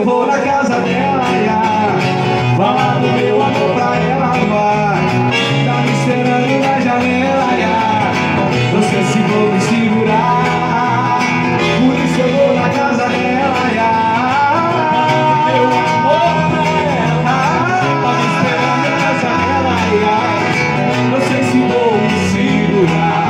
vou na casa dela, falar do meu amor pra ela, vai. Tá me esperando na janela, não sei se vou me segurar. Por isso eu vou na casa dela, meu amor pra ela. Tá me esperando na janela, não sei se vou me segurar.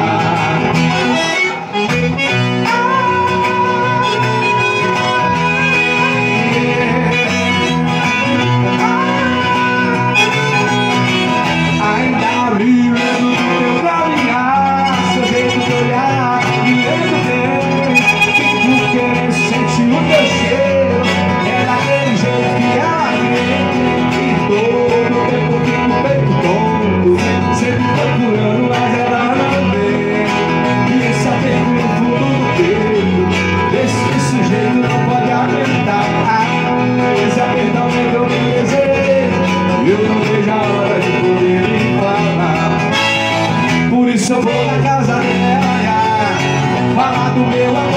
Eu vou na casa dela, falar do meu amor.